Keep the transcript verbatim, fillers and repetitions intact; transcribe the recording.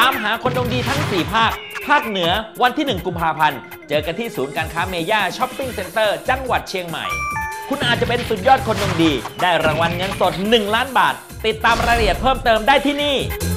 ามหาคนดวงดีทั้งสี่ภาคภาคเหนือวันที่หนึ่งกุมภาพันธ์เจอกันที่ศูนย์การค้าเมย่าช้อปปิ้งเซ็นเตอร์จังหวัดเชียงใหม่คุณอาจจะเป็นสุดยอดคนดวงดีได้รางวัลเงินสดหนึ่งล้านบาทติดตามรายละเอียดเพิ่มเติมได้ที่นี่